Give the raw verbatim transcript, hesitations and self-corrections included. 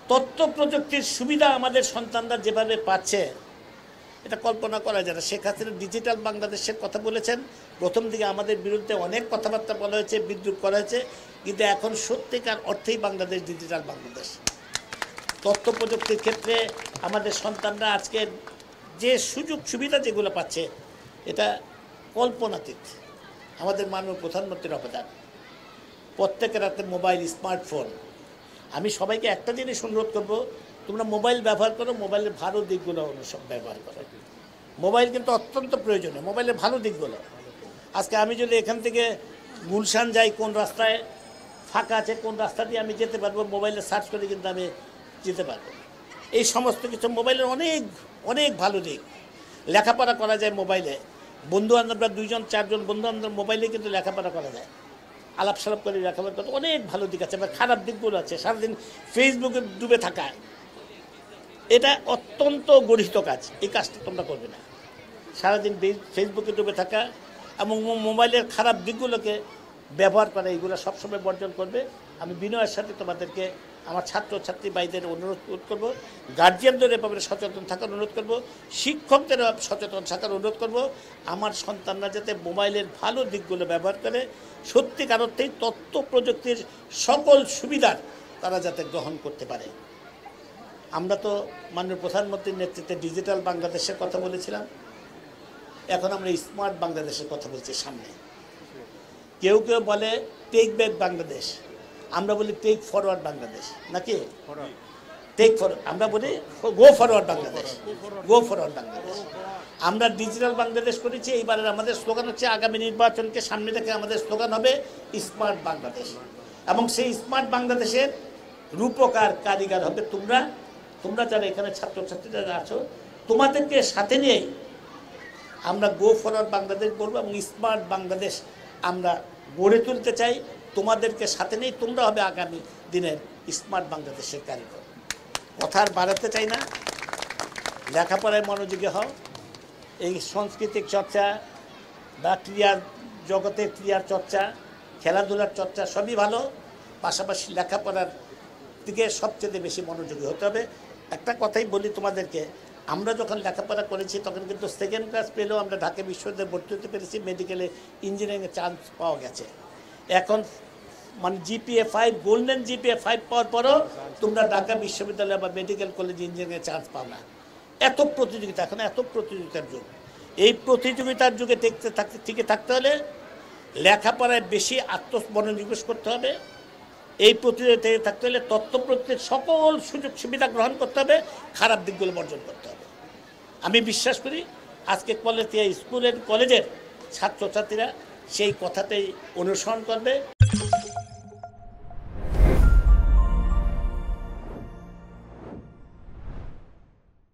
তথ্য প্রযুক্তির সুবিধা আমাদের সন্তানরা যেভাবে পাচ্ছে এটা কল্পনা করা যায় না। শেখ হাসিনা ডিজিটাল বাংলাদেশের কথা বলেছেন, প্রথম দিকে আমাদের বিরুদ্ধে অনেক কথাবার্তা বলা হয়েছে, বিদ্রুপ করা হয়েছে, কিন্তু এখন সত্যিকার অর্থেই বাংলাদেশ ডিজিটাল বাংলাদেশ। তথ্য প্রযুক্তির ক্ষেত্রে আমাদের সন্তানরা আজকে যে সুযোগ সুবিধা যেগুলো পাচ্ছে এটা কল্পনাতীত। আমাদের মাননীয় প্রধানমন্ত্রীর অবদান, প্রত্যেকের হাতে মোবাইল, স্মার্টফোন। আমি সবাইকে একটা জিনিস অনুরোধ করব, তোমরা মোবাইল ব্যবহার করো, মোবাইলের ভালো দিকগুলো সব ব্যবহার করো। মোবাইল কিন্তু অত্যন্ত প্রয়োজনীয়, মোবাইলের ভালো দিকগুলো। আজকে আমি যদি এখান থেকে গুলশান যাই, কোন রাস্তায় ফাঁকা আছে, কোন রাস্তা দিয়ে আমি যেতে পারবো, মোবাইলে সার্চ করে কিন্তু আমি যেতে পারবো। এই সমস্ত কিছু মোবাইলের অনেক অনেক ভালো দিক। লেখাপড়া করা যায় মোবাইলে, বন্ধু বান্ধবরা দুইজন চারজন বন্ধু বান্ধব মোবাইলে কিন্তু লেখাপড়া করা যায়, আলাপ সালাপ করে লেখাপড়া করতে অনেক ভালো দিক আছে, আবার খারাপ দিকগুলো আছে। সারাদিন ফেসবুকে ডুবে থাকা এটা অত্যন্ত গর্হিত কাজ, এই কাজটা তোমরা করবে না। সারাদিন ফেসবুকে ডুবে থাকা এবং মোবাইলের খারাপ দিকগুলোকে ব্যবহার করা, এইগুলো সবসময় বর্জন করবে। আমি বিনয়ের সাথে তোমাদেরকে, আমার ছাত্রছাত্রী ভাইদের অনুরোধ করব, গার্জিয়ানদের ব্যাপারে সচেতন থাকার অনুরোধ করব, শিক্ষকদের সচেতন থাকার অনুরোধ করব। আমার সন্তানরা যাতে মোবাইলের ভালো দিকগুলো ব্যবহার করে সত্যিকার অর্থেই তথ্য প্রযুক্তির সকল সুবিধার তারা যাতে গ্রহণ করতে পারে। আমরা তো মাননীয় প্রধানমন্ত্রীর নেতৃত্বে ডিজিটাল বাংলাদেশের কথা বলেছিলাম, এখন আমরা স্মার্ট বাংলাদেশের কথা বলছি সামনে। কেউ কেউ বলে টেক ব্যাক বাংলাদেশ, আমরা বলি টেক ফরওয়ার্ড বাংলাদেশ, নাকি টেক ফর আমরা বলি go forward Bangladesh, go forward Bangladesh. আমরা ডিজিটাল বাংলাদেশ করেছি। এইবারের আমাদের স্লোগান হচ্ছে, আগামী নির্বাচনকে সামনে রেখে আমাদের স্লোগান হবে স্মার্ট বাংলাদেশ। এবং সেই স্মার্ট বাংলাদেশের রূপকার কারিগর হবে তোমরা। তোমরা যারা এখানে ছাত্রছাত্রীরা আছো, তোমাদেরকে সাথে নিয়েই আমরা গো ফরওয়ার্ড বাংলাদেশ বলবো এবং স্মার্ট বাংলাদেশ আমরা গড়ে তুলতে চাই। তোমাদেরকে সাথে নেই, তোমরা হবে আগামী দিনের স্মার্ট বাংলাদেশের কারিগর। কথা আর বাড়াতে চাই না, লেখাপড়ায় মনোযোগী হও। এই সাংস্কৃতিক চর্চা বা ক্রিয়ার জগতের ক্রিয়ার চর্চা, খেলাধুলার চর্চা সবই ভালো, পাশাপাশি লেখাপড়ার দিকে সবচেয়ে বেশি মনোযোগী হতে হবে। একটা কথাই বলি তোমাদেরকে, আমরা যখন লেখাপড়া করেছি তখন কিন্তু সেকেন্ড ক্লাস পেলেও আমরা ঢাকা বিশ্ববিদ্যালয়ে ভর্তি হতে পেরেছি, মেডিকেলে ইঞ্জিনিয়ারিংয়ে চান্স পাওয়া গেছে। এখন মানে GPA five, golden GPA five পাওয়ার পরও তোমরা ঢাকা বিশ্ববিদ্যালয় বা মেডিকেল কলেজ ইঞ্জিনিয়ারিংয়ে চান্স পাও না। এত প্রতিযোগিতা, এখন এত প্রতিযোগিতার যুগ। এই প্রতিযোগিতার যুগে টিকতে থাকতে টিকে থাকতে হলে লেখাপড়ায় বেশি আত্মমনোনিবেশ করতে হবে। এই প্রতিযোগিতায় থাকতে হলে তথ্য প্রযুক্তির সকল সুযোগ সুবিধা গ্রহণ করতে হবে, খারাপ দিকগুলো বর্জন করতে হবে। আমি বিশ্বাস করি আজকে কলেজ স্কুলের কলেজের ছাত্রছাত্রীরা সেই কথাতেই অনুসরণ করবে।